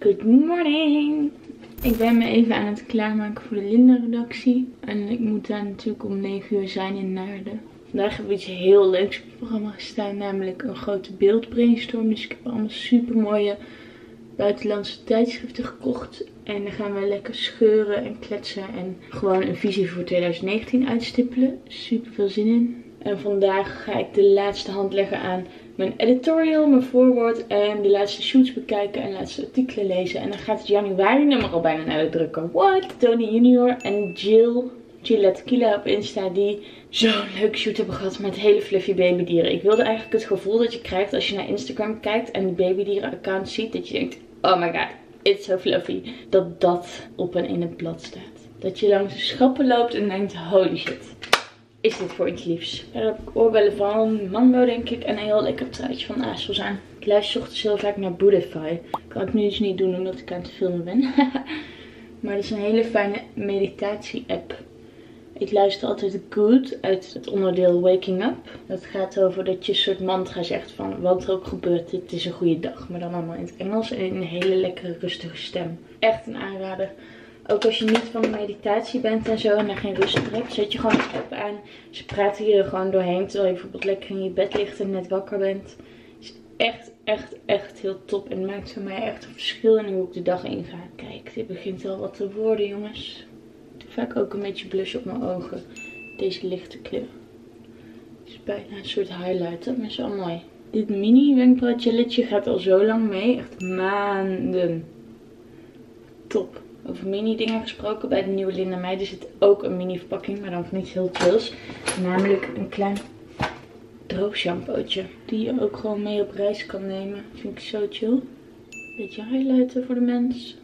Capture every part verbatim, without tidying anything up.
Good morning! Ik ben me even aan het klaarmaken voor de Linda-redactie. En ik moet daar natuurlijk om negen uur zijn in Naarden. Vandaag hebben we iets heel leuks op het programma gestaan. Namelijk een grote beeldbrainstorm. Dus ik heb allemaal super mooie buitenlandse tijdschriften gekocht. En dan gaan we lekker scheuren en kletsen. En gewoon een visie voor twintig negentien uitstippelen. Super veel zin in. En vandaag ga ik de laatste hand leggen aan mijn editorial, mijn voorwoord en de laatste shoots bekijken en de laatste artikelen lezen. En dan gaat het januari nummer al bijna naar de drukker. What? Tony Junior en Jill, Jill Tequila op Insta, die zo'n leuke shoot hebben gehad met hele fluffy babydieren. Ik wilde eigenlijk het gevoel dat je krijgt als je naar Instagram kijkt en de babydieren account ziet. Dat je denkt, oh my god, it's so fluffy. Dat dat op en in het blad staat. Dat je langs de schappen loopt en denkt, holy shit. Is dit voor iets liefs? Daar heb ik oorbellen van Mango denk ik en een heel lekker truitje van ASOS aan. Ik luister ochtends heel vaak naar Buddhify. Kan ik nu dus niet doen omdat ik aan het filmen ben. Maar dat is een hele fijne meditatie app. Ik luister altijd Good uit het onderdeel Waking Up. Dat gaat over dat je een soort mantra zegt van wat er ook gebeurt, dit is een goede dag. Maar dan allemaal in het Engels en in een hele lekkere rustige stem. Echt een aanrader. Ook als je niet van de meditatie bent en zo en daar geen rust voor hebt, zet je gewoon een app aan. Ze praten hier gewoon doorheen terwijl je bijvoorbeeld lekker in je bed ligt en net wakker bent. Het is echt, echt, echt heel top en maakt voor mij echt een verschil in hoe ik de dag inga. Kijk, dit begint al wat te worden jongens. Ik doe vaak ook een beetje blush op mijn ogen. Deze lichte kleur. Het is bijna een soort highlighter, maar is wel mooi. Dit mini wenkbrauwgelletje gaat al zo lang mee, echt maanden. Top. Over mini dingen gesproken, bij de nieuwe Linda Meijden zit ook een mini verpakking, maar dan van iets heel chills. Namelijk een klein droog shampoootje. Die je ook gewoon mee op reis kan nemen. Vind ik zo chill. Beetje highlighten voor de mens.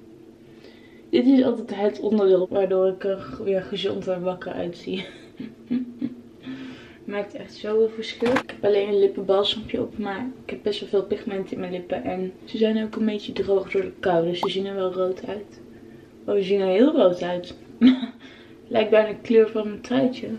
Dit is altijd het onderdeel waardoor ik er weer gezond en wakker uitzie. Maakt echt zoveel verschil. Ik heb alleen een lippenbalsempje op, maar ik heb best wel veel pigment in mijn lippen. En ze zijn ook een beetje droog door de kou, dus ze zien er wel rood uit. Oh, ze zien er heel rood uit. Lijkt bijna de kleur van mijn truitje.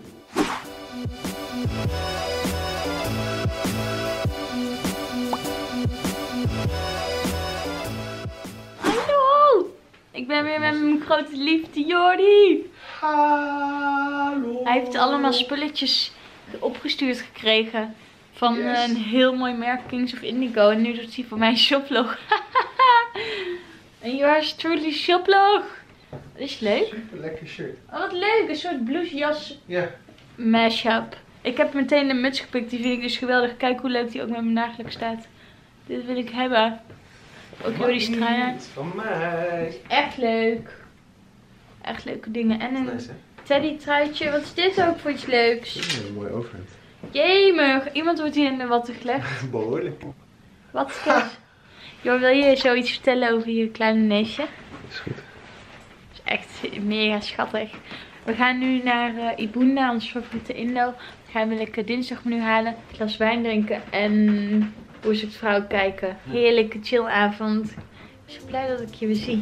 Hallo! Ik ben weer met mijn grote liefde Jordi. Hallo! Hij heeft allemaal spulletjes opgestuurd gekregen van yes. Een heel mooi merk, Kings of Indigo. En nu doet hij voor mij een shoplog. En yours truly shoplog. Dat is leuk. Super lekker shirt. Oh wat leuk, een soort blousejas ja. mashup. Ik heb meteen de muts gepikt, die vind ik dus geweldig. Kijk hoe leuk die ook met mijn nagelijk staat. Dit wil ik hebben. Ook Jordi's trui. Van mij. Echt leuk. Echt leuke dingen. En een nice, teddy truitje. Wat is dit ook voor iets leuks? Dat is een mooi overhemd. Jemig, iemand wordt hier in de watten gelegd. Behoorlijk. Wat is dit? Joh, wil je zoiets vertellen over je kleine neefje? Is goed. Dat is echt mega schattig. We gaan nu naar uh, Ibunda, ons favoriete Indo. Dan gaan we lekker dinsdagmenu halen, een glas wijn drinken en Hoe zoekt vrouw kijken. Heerlijke chillavond. Ik ben zo blij dat ik je weer zie.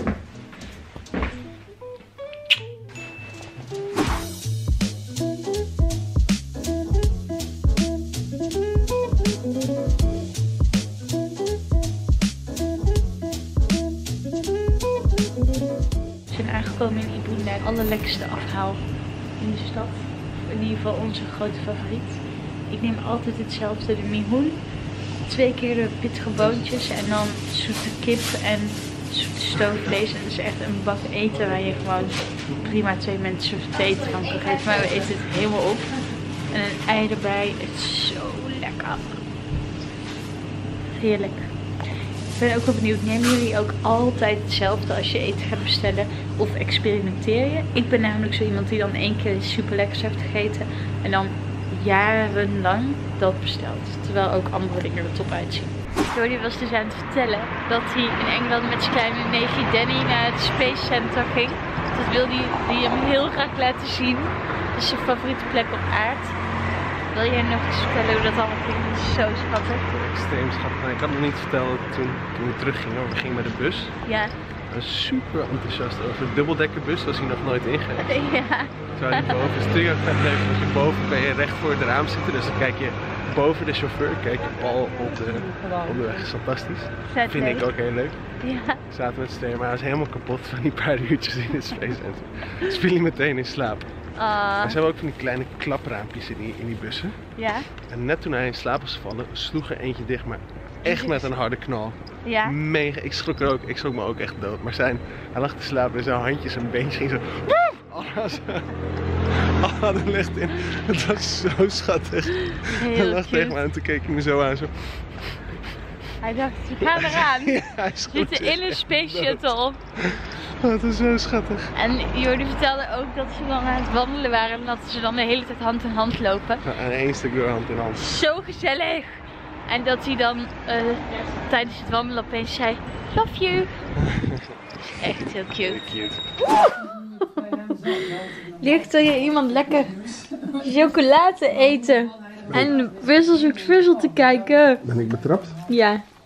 We zijn aangekomen in Ibunda, het allerlekkerste afhaal in de stad. In ieder geval onze grote favoriet. Ik neem altijd hetzelfde, de mihoen. Twee keer de pittige boontjes en dan zoete kip en zoete stoofvlees. En het is echt een bak eten waar je gewoon prima twee mensen eten van kan geven. Maar we eten het helemaal op. En een ei erbij. Het is zo lekker. Heerlijk. Ik ben ook wel benieuwd, nemen jullie ook altijd hetzelfde als je eten gaat bestellen? Of experimenteer je? Ik ben namelijk zo iemand die dan één keer iets super lekkers heeft gegeten. En dan jarenlang dat bestelt. Terwijl ook andere dingen er top uitzien. Jordi was dus aan het vertellen dat hij in Engeland met zijn kleine neefje Danny naar het Space Center ging. Dat wilde hij, hij hem heel graag laten zien. Dat is zijn favoriete plek op aarde. Wil jij nog eens vertellen hoe dat allemaal ging? Dat is zo schattig. Extreem schattig. Ik had nog niet verteld toen, toen we teruggingen. We gingen met de bus. Ja. Ik was super enthousiast over de dubbeldekkerbus. Was hij nog nooit ingereisd. Ja. Terwijl je boven is natuurlijk vet leuk. Want je boven kan je recht voor het raam zitten. Dus dan kijk je boven de chauffeur keken Paul op de, op de weg. Dat is fantastisch. Dat vind ik ook heel leuk. Ja. We zaten met z'n tweeën, maar hij was helemaal kapot van die paar uurtjes in het Space Center. Dus viel hij meteen in slaap. Uh. En ze hebben ook van die kleine klapraampjes in die, in die bussen. Ja. En net toen hij in slaap was gevallen, sloeg er eentje dicht, maar echt met een harde knal. Ja. Mega, ik schrok er ook, ik schrok me ook echt dood. Maar zijn, hij lag te slapen en zijn handjes en beentjes gingen zo... Alles al de lucht in. Het was zo schattig. Heel hij lag cute. tegen me en toen keek hij me zo aan. Zo. Hij dacht, we gaan eraan. Ja, hij We zitten in een space shuttle. Oh, het is zo schattig. En Jordi vertelde ook dat ze dan aan het wandelen waren en dat ze dan de hele tijd hand in hand lopen. Ja, en één stuk door hand in hand. Zo gezellig. En dat hij dan uh, tijdens het wandelen opeens zei, love you. Echt heel cute. Heel cute. Ligt er hier iemand lekker chocolade eten en Wissel zoekt Wissel te kijken. Ben ik betrapt? Ja.